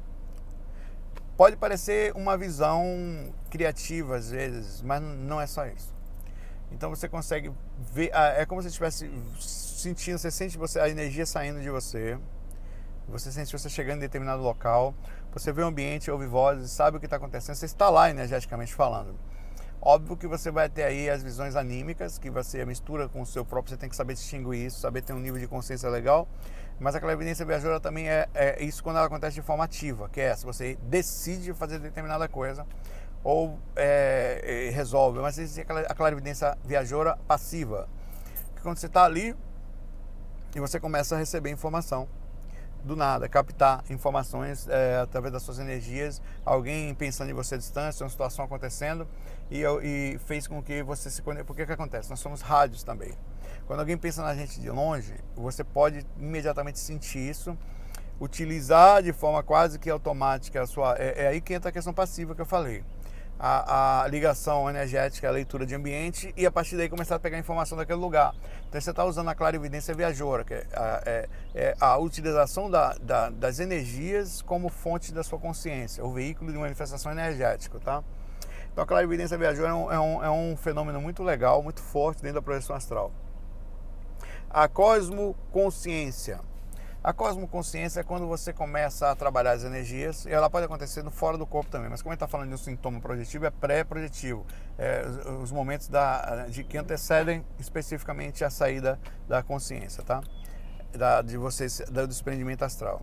Pode parecer uma visão criativa às vezes, mas não é só isso. Então você consegue ver, é como se estivesse sentindo, você sente você, a energia saindo de você, você sente você chegando em determinado local, você vê o ambiente, ouve vozes, sabe o que está acontecendo, você está lá energeticamente falando. Óbvio que você vai ter aí as visões anímicas, que você mistura com o seu próprio, você tem que saber distinguir isso, saber ter um nível de consciência legal. Mas a clarividência viajoura também é, é isso quando ela acontece de forma ativa, que é se você decide fazer determinada coisa ou é, é, resolve. Mas existe a clarividência viajoura passiva, que quando você está ali e você começa a receber informação do nada, captar informações é, através das suas energias, alguém pensando em você à distância, uma situação acontecendo e, e fez com que você se conecte. Porque que acontece? Nós somos rádios também. Quando alguém pensa na gente de longe, você pode imediatamente sentir isso, utilizar de forma quase que automática a sua... É, é aí que entra a questão passiva que eu falei. A, a ligação energética, a leitura de ambiente e a partir daí começar a pegar informação daquele lugar. Então você está usando a clarividência viajoura, que é a, é, é a utilização da, da, das energias como fonte da sua consciência, o veículo de manifestação energética, tá? Então a clarividência viajoura é um, é um, é um fenômeno muito legal, muito forte dentro da projeção astral. A cosmoconsciência. A cosmoconsciência é quando você começa a trabalhar as energias, e ela pode acontecer no fora do corpo também, mas como a gente está falando de um sintoma projetivo, é pré-projetivo, é, os, os momentos da, de que antecedem especificamente a saída da consciência, tá? Da, de você, do desprendimento astral.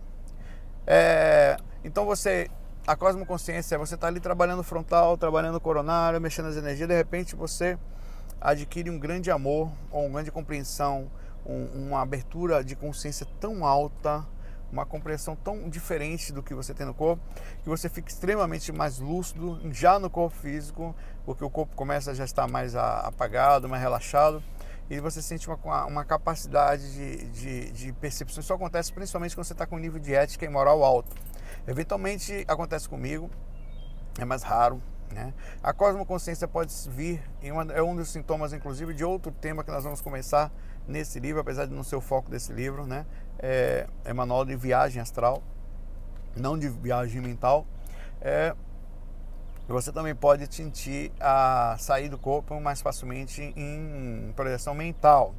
É, então você, a cosmoconsciência, você está ali trabalhando frontal, trabalhando coronário, mexendo as energias, de repente você adquire um grande amor, ou uma grande compreensão, um, uma abertura de consciência tão alta, uma compreensão tão diferente do que você tem no corpo, que você fica extremamente mais lúcido já no corpo físico, porque o corpo começa a já estar mais apagado, mais relaxado, e você sente uma, uma capacidade de, de, de percepção. Isso acontece principalmente quando você está com um nível de ética e moral alto. Eventualmente acontece comigo, é mais raro, né? A cosmoconsciência pode vir, em uma, é um dos sintomas, inclusive, de outro tema que nós vamos começar nesse livro, apesar de não ser o foco desse livro, né? É, é manual de viagem astral, não de viagem mental. É, você também pode sentir a sair do corpo mais facilmente em projeção mental.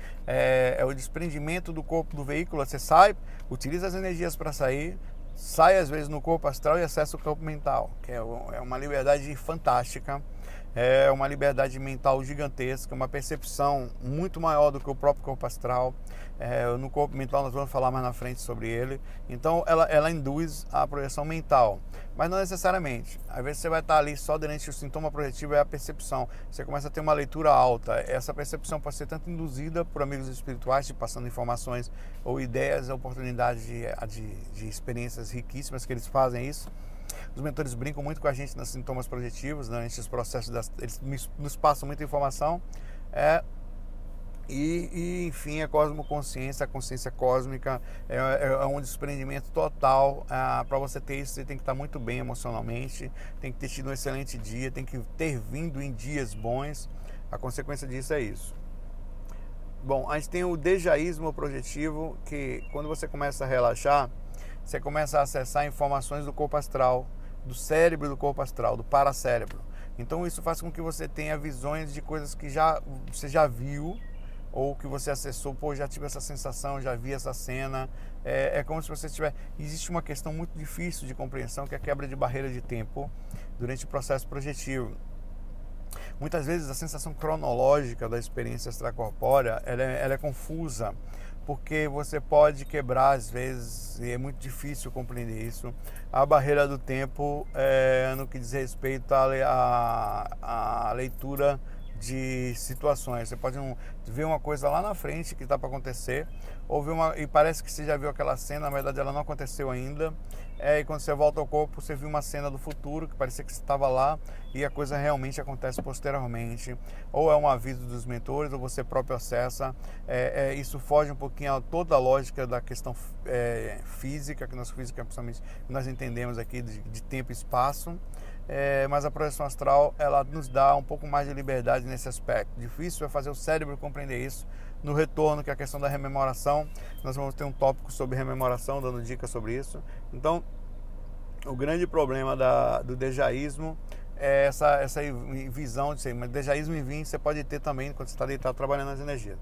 É, é o desprendimento do corpo do veículo. Você sai, utiliza as energias para sair, sai às vezes no corpo astral e acessa o campo mental, que é uma liberdade fantástica, é uma liberdade mental gigantesca, uma percepção muito maior do que o próprio corpo astral. É, no corpo mental nós vamos falar mais na frente sobre ele. Então ela, ela induz a projeção mental, mas não necessariamente. Às vezes você vai estar ali só durante o sintoma projetivo, é a percepção. Você começa a ter uma leitura alta. Essa percepção pode ser tanto induzida por amigos espirituais, te passando informações ou ideias, oportunidades de, de, de experiências riquíssimas que eles fazem isso. Os mentores brincam muito com a gente nos sintomas projetivos, né? Nesses processos, das, eles nos passam muita informação. É, e, e, enfim, a cosmoconsciência, a consciência cósmica, é, é um desprendimento total. Ah, para você ter isso, você tem que estar muito bem emocionalmente, tem que ter tido um excelente dia, tem que ter vindo em dias bons. A consequência disso é isso. Bom, a gente tem o dejaísmo projetivo, que quando você começa a relaxar, você começa a acessar informações do corpo astral, do cérebro do corpo astral, do paracérebro. Então isso faz com que você tenha visões de coisas que já, você já viu, ou que você acessou. Pô, já tive essa sensação, já vi essa cena. É, é como se você tiver... Existe uma questão muito difícil de compreensão, que é a quebra de barreira de tempo durante o processo projetivo. Muitas vezes a sensação cronológica da experiência extracorpórea, ela é, ela é confusa, porque você pode quebrar às vezes, e é muito difícil compreender isso, a barreira do tempo é, no que diz respeito à, à, à leitura de situações. Você pode um, ver uma coisa lá na frente que está para acontecer, ou ver uma, e parece que você já viu aquela cena, na verdade ela não aconteceu ainda, é, e quando você volta ao corpo, você viu uma cena do futuro, que parecia que você estava lá, e a coisa realmente acontece posteriormente, ou é um aviso dos mentores, ou você próprio acessa. É, é, isso foge um pouquinho a toda a lógica da questão é, física, que nós física, principalmente, nós entendemos aqui de, de tempo e espaço. É, mas a projeção astral, ela nos dá um pouco mais de liberdade nesse aspecto. Difícil é fazer o cérebro compreender isso. No retorno, que é a questão da rememoração, nós vamos ter um tópico sobre rememoração, dando dicas sobre isso. Então, o grande problema da, do dejaísmo é essa, essa visão de ser, mas dejaísmo em vinho você pode ter também quando você está deitado trabalhando nas energias.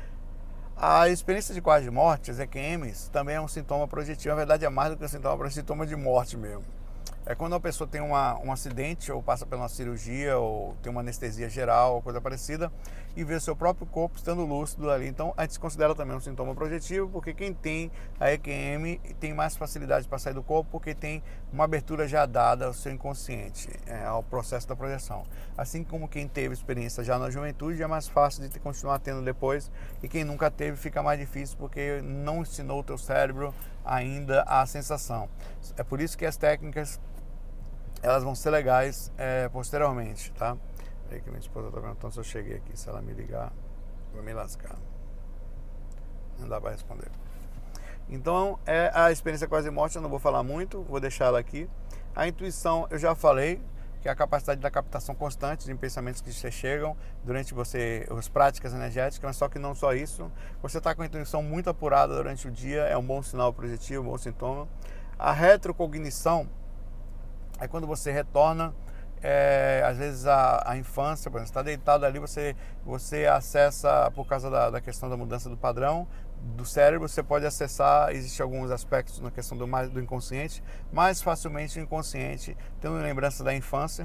A experiência de quase morte, as E Q Ms, também é um sintoma projetivo. Na verdade, é mais do que um sintoma, é um sintoma de morte mesmo. É quando a pessoa tem uma, um acidente, ou passa por uma cirurgia, ou tem uma anestesia geral, ou coisa parecida, e vê seu próprio corpo estando lúcido ali. Então a gente considera também um sintoma projetivo, porque quem tem a E Q M tem mais facilidade para sair do corpo, porque tem uma abertura já dada ao seu inconsciente, é, ao processo da projeção. Assim como quem teve experiência já na juventude, é mais fácil de continuar tendo depois, e quem nunca teve fica mais difícil, porque não ensinou o teu cérebro ainda a sensação. É por isso que as técnicas, elas vão ser legais é, posteriormente, tá? Aí que minha esposa tá perguntando se eu cheguei aqui. Se ela me ligar, vou me lascar. Não dá para responder. Então, é a experiência quase morte, eu não vou falar muito, vou deixar ela aqui. A intuição, eu já falei, que é a capacidade da captação constante de pensamentos que você chegam durante você, as práticas energéticas, mas só que não só isso. Você está com a intuição muito apurada durante o dia, é um bom sinal projetivo, um bom sintoma. A retrocognição é quando você retorna é, às vezes a, a infância, por exemplo, você está deitado ali, você, você acessa, por causa da, da questão da mudança do padrão do cérebro, você pode acessar, existem alguns aspectos na questão do, do inconsciente, mais facilmente o inconsciente, tendo lembrança da infância,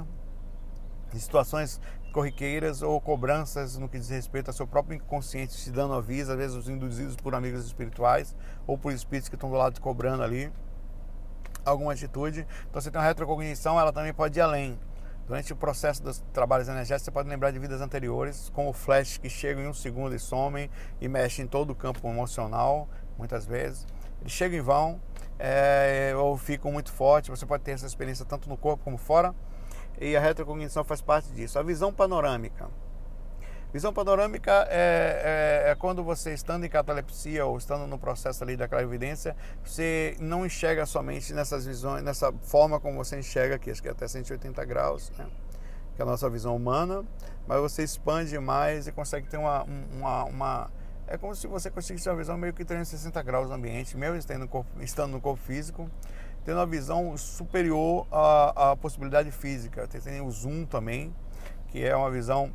de situações corriqueiras ou cobranças no que diz respeito ao seu próprio inconsciente, te dando aviso, às vezes induzidos por amigos espirituais ou por espíritos que estão do lado te cobrando ali alguma atitude. Então você tem uma retrocognição, ela também pode ir além. Durante o processo dos trabalhos energéticos, você pode lembrar de vidas anteriores, como flashes que chegam em um segundo e somem e mexem em todo o campo emocional, muitas vezes. Eles chegam e vão, é, ou ficam muito fortes. Você pode ter essa experiência tanto no corpo como fora. E a retrocognição faz parte disso. A visão panorâmica. Visão panorâmica é, é, é quando você, estando em catalepsia ou estando no processo ali da clarividência, você não enxerga somente nessas visões, nessa forma como você enxerga aqui, acho que é até cento e oitenta graus, né? Que é a nossa visão humana, mas você expande mais e consegue ter uma... uma, uma é como se você conseguisse uma visão meio que trezentos e sessenta graus no ambiente, mesmo estando no corpo, estando no corpo físico, tendo uma visão superior à, à possibilidade física. Tem o zoom também, que é uma visão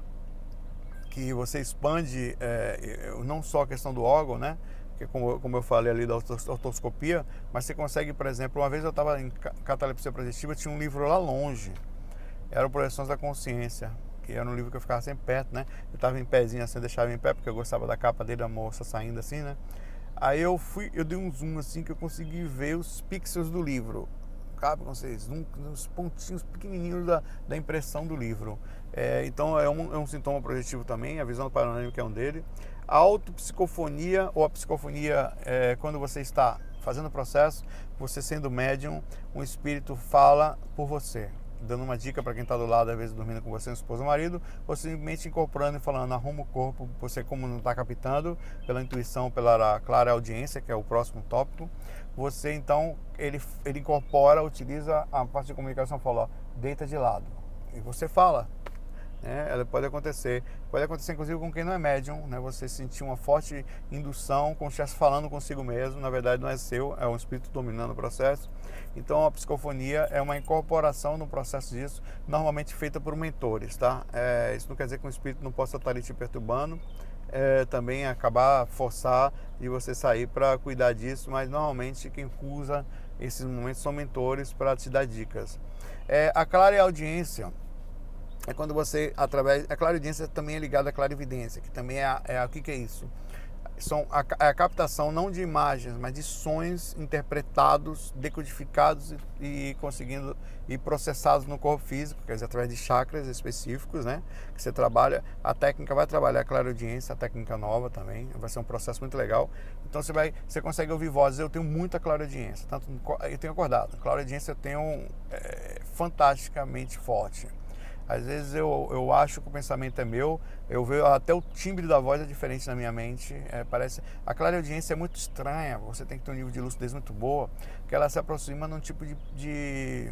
que você expande, é, não só a questão do órgão, né? Que como, como eu falei ali da otoscopia, mas você consegue, por exemplo, uma vez eu estava em catalepsia projetiva, tinha um livro lá longe, era o Projeções da Consciência, que era um livro que eu ficava sempre perto, né? Eu estava em pezinho assim, eu deixava em pé, porque eu gostava da capa dele, a moça saindo assim, né? Aí eu fui, eu dei um zoom assim que eu consegui ver os pixels do livro. Cabe com vocês, um, uns pontinhos pequenininhos da, da impressão do livro. É, então é um, é um sintoma projetivo também, a visão panorâmica é um dele. A autopsicofonia ou a psicofonia é quando você está fazendo o processo, você sendo médium, um espírito fala por você, dando uma dica para quem está do lado, às vezes dormindo com você, um esposo ou marido, ou simplesmente incorporando e falando, arruma o corpo, você como não está captando, pela intuição, pela clara audiência, que é o próximo tópico, você então, ele, ele incorpora, utiliza a parte de comunicação, fala, ó, deita de lado, e você fala, né? Ela pode acontecer, pode acontecer inclusive com quem não é médium, né? Você sentir uma forte indução, como se estivesse falando consigo mesmo, na verdade não é seu, é um espírito dominando o processo. Então a psicofonia é uma incorporação no processo disso, normalmente feita por mentores, tá? É, isso não quer dizer que um espírito não possa estar ali te perturbando, é, também acabar, forçar e você sair para cuidar disso, mas normalmente quem usa esses momentos são mentores para te dar dicas. É, a clareaudiência é quando você, através... A clarividência também é ligada à clarividência, que também é... é o que, que é isso? São a, a captação não de imagens, mas de sons interpretados, decodificados e, e conseguindo e processados no corpo físico, quer dizer, através de chakras específicos, né? Que você trabalha, a técnica vai trabalhar a clareaudiência, a técnica nova também, vai ser um processo muito legal. Então você vai, você consegue ouvir vozes. Eu tenho muita clareaudiência, tanto eu tenho acordado. Clareaudiência eu tenho é, fantasticamente forte. Às vezes eu, eu acho que o pensamento é meu, eu vejo até o timbre da voz é diferente na minha mente. É, parece, a clareaudiência é muito estranha, você tem que ter um nível de lucidez muito boa, que ela se aproxima num tipo de, de,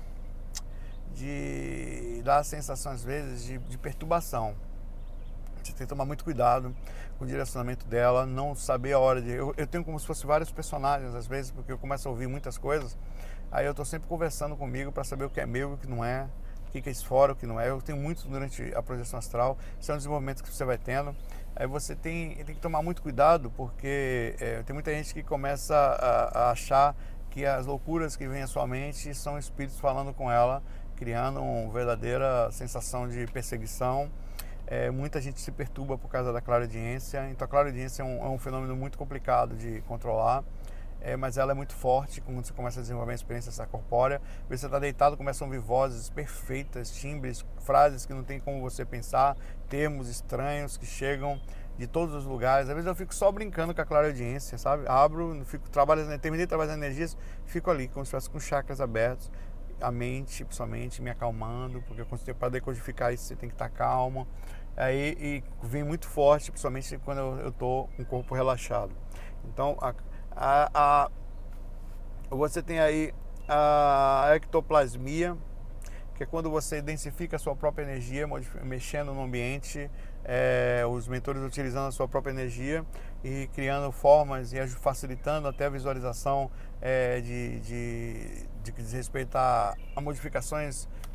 de dá a sensação às vezes de, de perturbação. Você tem que tomar muito cuidado com o direcionamento dela, não saber a hora de... Eu, eu tenho como se fosse vários personagens às vezes, porque eu começo a ouvir muitas coisas, aí eu estou sempre conversando comigo para saber o que é meu e o que não é, o que é isso fora, o que não é. Eu tenho muito durante a projeção astral, isso é um desenvolvimento que você vai tendo. Aí você tem, tem que tomar muito cuidado, porque é, tem muita gente que começa a, a achar que as loucuras que vêm à sua mente são espíritos falando com ela, criando uma verdadeira sensação de perseguição. É, muita gente se perturba por causa da clareaudiência, então a clareaudiência é um, é um fenômeno muito complicado de controlar. É, mas ela é muito forte quando você começa a desenvolver a experiência extracorpórea. Você está deitado, começam a ouvir vozes perfeitas, timbres, frases que não tem como você pensar, termos estranhos que chegam de todos os lugares. Às vezes eu fico só brincando com a clareaudiência, sabe? Abro, fico, trabalho, terminei de trabalhar energias, fico ali, como se estivesse com os chakras abertos, a mente, principalmente, me acalmando, porque para decodificar isso você tem que estar calmo. Aí e vem muito forte, principalmente quando eu estou com o corpo relaxado. Então, a A, a, você tem aí a ectoplasmia, que é quando você densifica a sua própria energia, mexendo no ambiente, é, os mentores utilizando a sua própria energia e criando formas e facilitando até a visualização é, de, de, de que diz respeito a, a modificações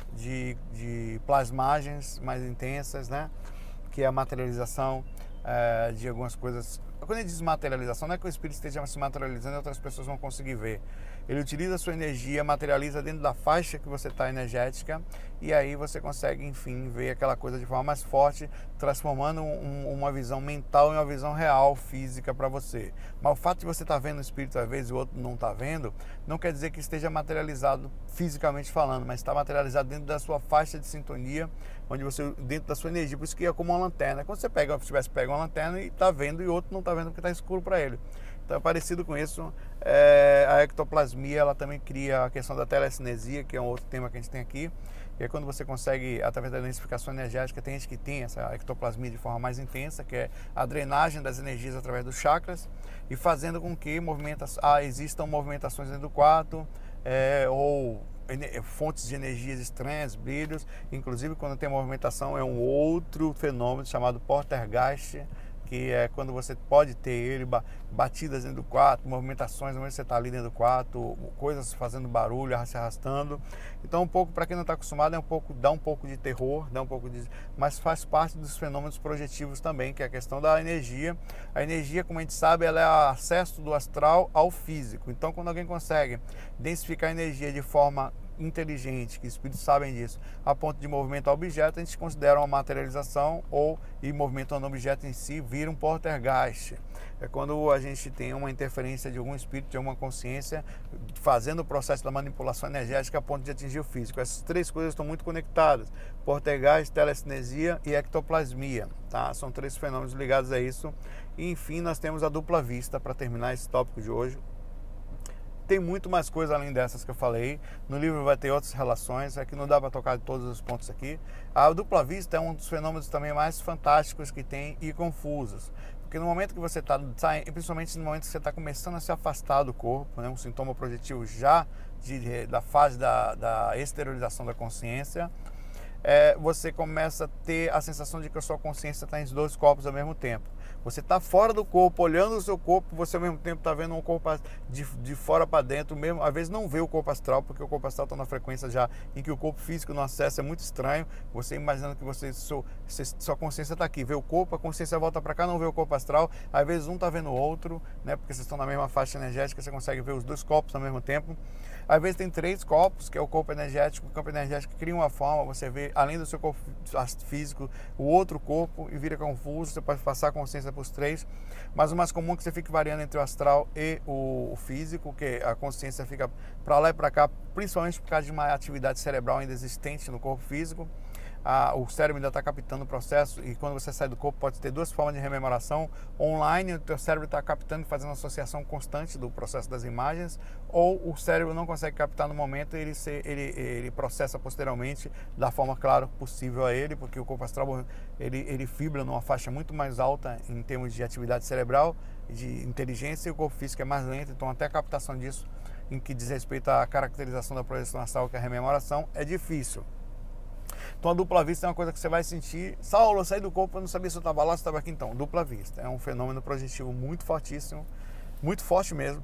de, de plasmagens mais intensas, né? Que é a materialização é, de algumas coisas. Quando ele diz materialização, não é que o espírito esteja se materializando e outras pessoas vão conseguir ver. Ele utiliza a sua energia, materializa dentro da faixa que você está energética, e aí você consegue, enfim, ver aquela coisa de forma mais forte, transformando um, uma visão mental em uma visão real, física para você. Mas o fato de você estar tá vendo o espírito às vezes e o outro não está vendo, não quer dizer que esteja materializado fisicamente falando, mas está materializado dentro da sua faixa de sintonia, onde você, dentro da sua energia, por isso que é como uma lanterna. Quando você pega, se tivesse pego uma lanterna e está vendo e o outro não está vendo porque está escuro para ele. Então, é parecido com isso, é, a ectoplasmia, ela também cria a questão da telecinesia, que é um outro tema que a gente tem aqui, que é quando você consegue, através da densificação energética, tem gente que tem essa ectoplasmia de forma mais intensa, que é a drenagem das energias através dos chakras, e fazendo com que movimenta, ah, existam movimentações dentro do quarto, é, ou fontes de energias estranhas, brilhos, inclusive quando tem movimentação é um outro fenômeno chamado poltergeist, que é quando você pode ter ele, batidas dentro do quarto, movimentações, onde você está ali dentro do quarto, coisas fazendo barulho, se arrastando. Então, um pouco, para quem não está acostumado, é um pouco, dá um pouco de terror, dá um pouco de, mas faz parte dos fenômenos projetivos também, que é a questão da energia. A energia, como a gente sabe, ela é o acesso do astral ao físico. Então, quando alguém consegue densificar a energia de forma inteligente, que os espíritos sabem disso, a ponto de movimentar o objeto, a gente considera uma materialização, ou e movimentando o objeto em si vira um poltergeist. É quando a gente tem uma interferência de algum espírito, de alguma consciência, fazendo o processo da manipulação energética a ponto de atingir o físico. Essas três coisas estão muito conectadas: poltergeist, telecinesia e ectoplasmia, tá? São três fenômenos ligados a isso. E enfim, nós temos a dupla vista para terminar esse tópico de hoje. Tem muito mais coisa além dessas que eu falei. No livro vai ter outras relações, é que não dá para tocar de todos os pontos aqui. A dupla vista é um dos fenômenos também mais fantásticos que tem e confusos. Porque no momento que você está, principalmente no momento que você está começando a se afastar do corpo, né, um sintoma projetivo já de, da fase da, da exteriorização da consciência, é, você começa a ter a sensação de que a sua consciência está em dois corpos ao mesmo tempo. Você está fora do corpo, olhando o seu corpo, você ao mesmo tempo está vendo um corpo de, de fora para dentro, mesmo, às vezes não vê o corpo astral, porque o corpo astral está na frequência já em que o corpo físico não acessa, é muito estranho. Você imaginando que você, seu, sua consciência está aqui, vê o corpo, a consciência volta para cá, não vê o corpo astral, às vezes um está vendo o outro, né, porque vocês estão na mesma faixa energética, você consegue ver os dois corpos ao mesmo tempo. Às vezes tem três corpos, que é o corpo energético, o campo energético cria uma forma, você vê, além do seu corpo físico, o outro corpo e vira confuso, você pode passar a consciência para os três, mas o mais comum é que você fique variando entre o astral e o físico, que a consciência fica para lá e para cá, principalmente por causa de uma atividade cerebral ainda existente no corpo físico. Ah, o cérebro ainda está captando o processo, e quando você sai do corpo pode ter duas formas de rememoração: online, o teu cérebro está captando e fazendo associação constante do processo das imagens, ou o cérebro não consegue captar no momento e ele, se, ele, ele processa posteriormente da forma clara possível a ele, porque o corpo astral ele, ele vibra numa faixa muito mais alta em termos de atividade cerebral, de inteligência, e o corpo físico é mais lento, então até a captação disso, em que diz respeito à caracterização da projeção astral, que é a rememoração, é difícil. Então a dupla vista é uma coisa que você vai sentir. Saulo, eu saí do corpo, eu não sabia se eu estava lá, se eu estava aqui. Então, dupla vista é um fenômeno projetivo muito fortíssimo, muito forte mesmo,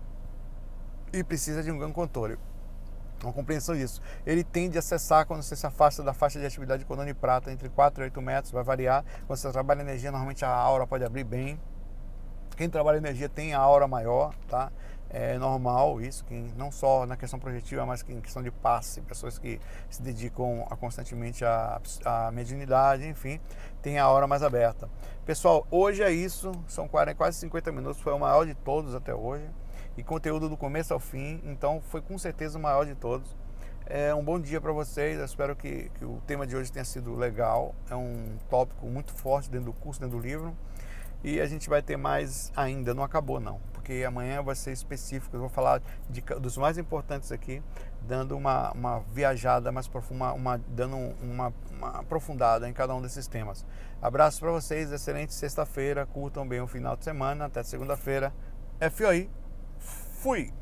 e precisa de um grande controle, uma compreensão disso. Ele tende a cessar quando você se afasta da faixa de atividade de cordão de prata, entre quatro e oito metros, vai variar. Quando você trabalha energia, normalmente a aura pode abrir bem. Quem trabalha energia tem a aura maior, tá? É normal isso, quem, não só na questão projetiva, mas em questão de passe, pessoas que se dedicam a, constantemente à, à mediunidade, enfim, tem a hora mais aberta. Pessoal, hoje é isso, são quase cinquenta minutos, foi o maior de todos até hoje, e conteúdo do começo ao fim, então foi com certeza o maior de todos. É um bom dia para vocês, eu espero que, que o tema de hoje tenha sido legal, é um tópico muito forte dentro do curso, dentro do livro, e a gente vai ter mais ainda, não acabou não, porque amanhã vai ser específico, eu vou falar de, dos mais importantes aqui, dando uma, uma viajada mais profunda, uma, dando uma, uma aprofundada em cada um desses temas. Abraço para vocês, excelente sexta-feira, curtam bem o final de semana, até segunda-feira, F O I, fui!